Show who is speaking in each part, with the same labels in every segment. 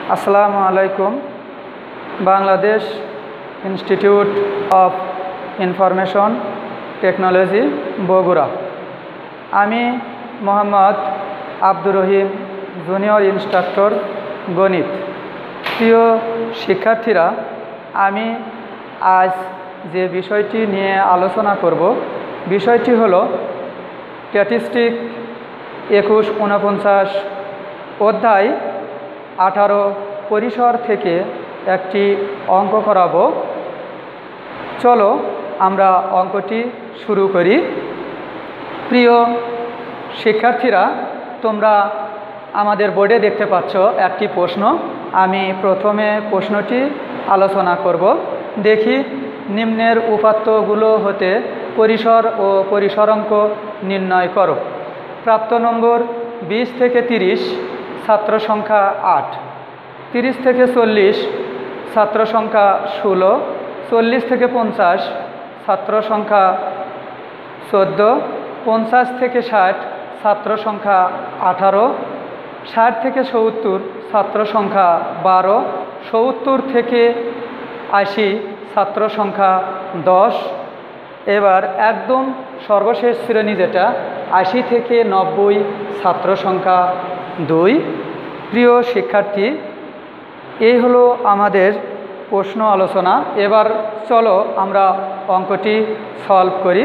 Speaker 1: আসসালামু আলাইকুম। Bangladesh institute of information technology Bogura. আমি মোহাম্মদ আব্দুর রহিম, জুনিয়র ইনস্ট্রাক্টর গণিত। প্রিয় শিক্ষার্থীরা, আমি আজ যে বিষয়টি নিয়ে আলোচনা করব, বিষয়টি হলো স্ট্যাটিস্টিক 21-49 অধ্যায় 18 পরিসর থেকে একটি অঙ্ক করাবো। চলো আমরা অঙ্কটি শুরু করি। প্রিয় শিক্ষার্থীরা, তোমরা আমাদের বোর্ডে দেখতে পাচ্ছ একটি প্রশ্ন। আমি প্রথমে প্রশ্নটি আলোচনা করব। দেখি, নিম্নের উপাত্তগুলো হতে পরিসর ও পরিসরাঙ্ক নির্ণয় করো। প্রাপ্ত নম্বর 20 থেকে 30, ছাত্র সংখ্যা 8। 30 থেকে 40, ছাত্র সংখ্যা 16। 40 থেকে 50, ছাত্র সংখ্যা 14। 50 থেকে 60, ছাত্র সংখ্যা 18। 60 থেকে 70, ছাত্র সংখ্যা 12। 70 থেকে 80, ছাত্র সংখ্যা 10। এবার একদম সর্বশেষ শ্রেণী যেটা 80 থেকে 90, ছাত্র সংখ্যা 2। প্রিয় শিক্ষার্থী, এই হলো আমাদের প্রশ্ন আলোচনা। এবার চলো আমরা অঙ্কটি সলভ করি।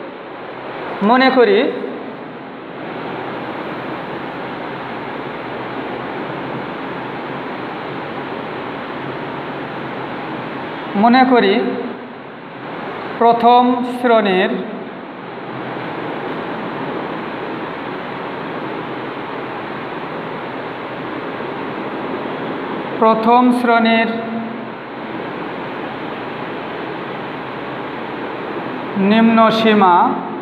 Speaker 1: মনে করি প্রথম শ্রেণীর নিম্ন সীমা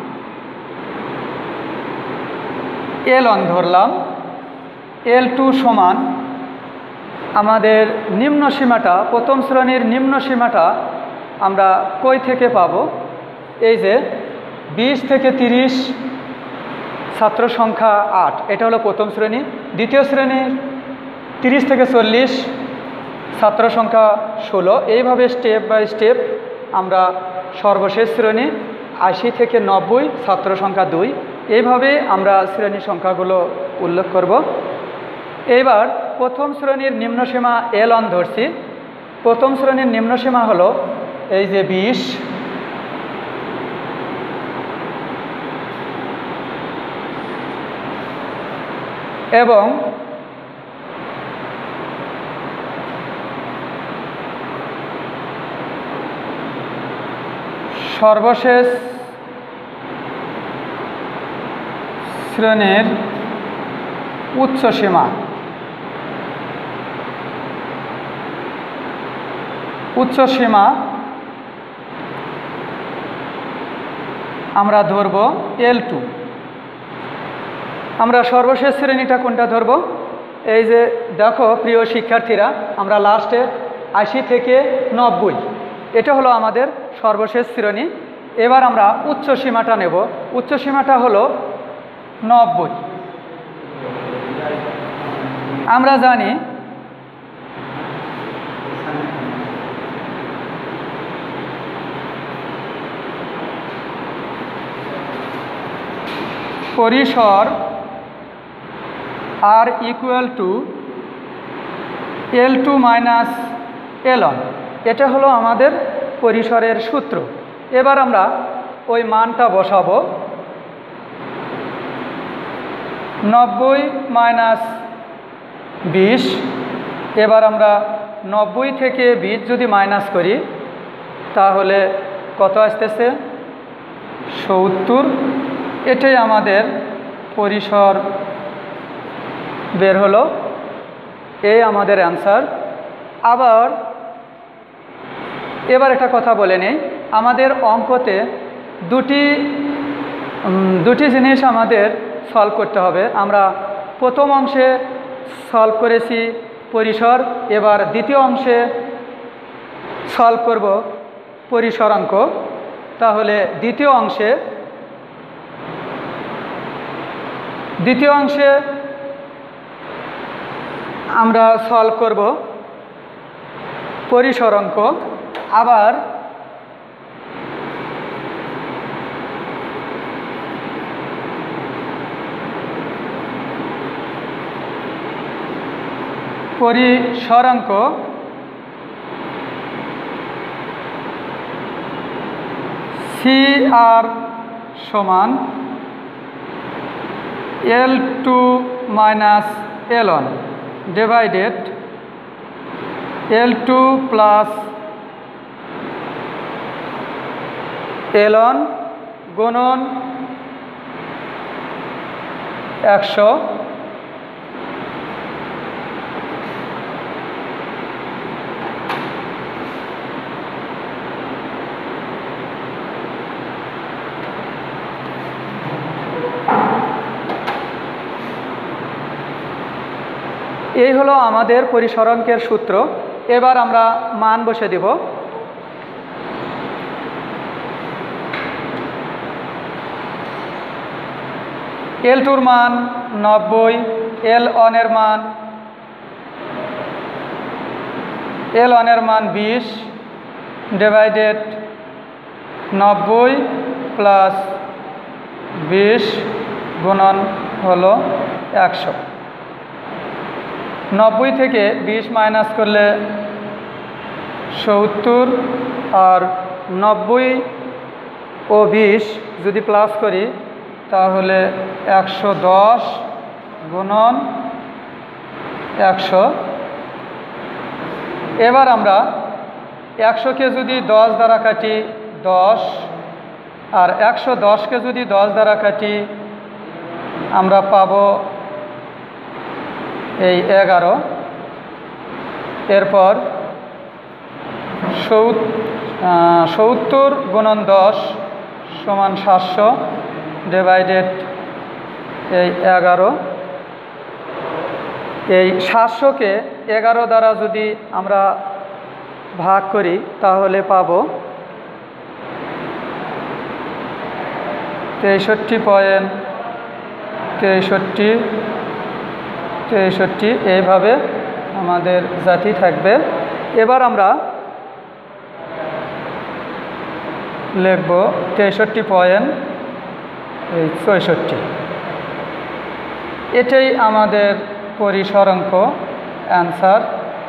Speaker 1: L1 ধরলাম। L2 সমান আমাদের নিম্ন সীমাটা, প্রথম শ্রেণীর নিম্ন সীমাটা আমরা কই থেকে পাব? এই যে 20 থেকে 30, ছাত্র সংখ্যা 8, এটা হলো প্রথম শ্রেণী। দ্বিতীয় শ্রেণীর 30 থেকে 40, ছাত্র সংখ্যা 16। এইভাবে স্টেপ বাই স্টেপ আমরা সর্বশেষ শ্রেণী 80 থেকে 90, ছাত্র সংখ্যা 2, এইভাবে আমরা শ্রেণী সংখ্যাগুলো উল্লেখ করব। এবার প্রথম শ্রেণীর নিম্নসীমা L1 ধরছি। প্রথম শ্রেণীর নিম্নসীমা হলো এই যে 20, এবং সর্বশেষ শ্রেণীর উচ্চ সীমা আমরা ধরব L2। আমরা সর্বশেষ শ্রেণীটা কোনটা ধরব? এই যে দেখো প্রিয় শিক্ষার্থীরা, আমরা লাস্টে 80 থেকে 90, এটা হলো আমাদের সর্বশেষ শ্রেণী। এবার আমরা উচ্চ সীমাটা নেব। উচ্চ সীমাটা হলো 90। আমরা জানি পরিসর R = L2 - L1, এটা হলো আমাদের পরিসরের সূত্র। এবার আমরা ওই মানটা বসাবো। 90 - 20। এবার আমরা 90 থেকে 20 যদি মাইনাস করি, তাহলে কত আসতেছে? 70। এটাই আমাদের পরিসর বের হলো। এই আমাদের অ্যান্সার। এবার একটা কথা বলে নেই, আমাদের অঙ্কতে দুটি জিনিস আমাদের সলভ করতে হবে। আমরা প্রথম অংশে সলভ করেছি পরিসর, এবার দ্বিতীয় অংশে সলভ করব পরিসরাঙ্ক। তাহলে দ্বিতীয় অংশে আমরা সলভ করব পরিসরাঙ্ক। আবার পরিসরাঙ্ক CR সমান L2 minus L1 divided L2 plus L1 গুণন 100 এই হলো আমাদের পরিসরাঙ্কের সূত্র। এবার আমরা মান বসে দেব। L2-র মান 90, L1-এর মান 20 ডিভাইডেড 90 প্লাস 20 গুণন হলো 100। 90 থেকে 20 মাইনাস করলে 70, আর 90 ও 20 যদি প্লাস করি তাহলে 110 গুণন 100। এবার আমরা 100কে যদি 10 দ্বারা কাটি 10, আর 110কে যদি 10 দ্বারা কাটি আমরা পাবো এই 11। এরপর 70 গুণন 10 সমান 700 ডিভাইডেড এই 11। এই 700কে 11 দ্বারা যদি আমরা ভাগ করি তাহলে পাবো 63.63। এইভাবে আমাদের জাতি থাকবে। এবার আমরা লিখব 63.64। এটাই আমাদের পরিসরাঙ্ক অ্যান্সার।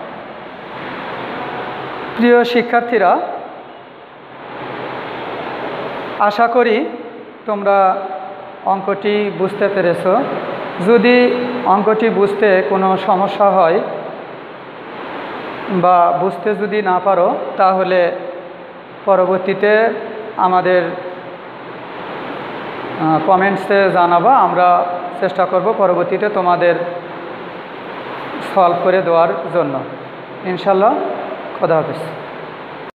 Speaker 1: প্রিয় শিক্ষার্থীরা, আশা করি তোমরা অঙ্কটি বুঝতে পেরেছো। যদি অঙ্কটি বুঝতে কোনো সমস্যা হয় বা বুঝতে যদি না পারো তাহলে পরবর্তীতে আমাদের কমেন্টসে জানাবা। আমরা চেষ্টা করব পরবর্তীতে তোমাদের সলভ করে দেওয়ার জন্য। ইনশাল্লাহ। খোদা হাফেজ।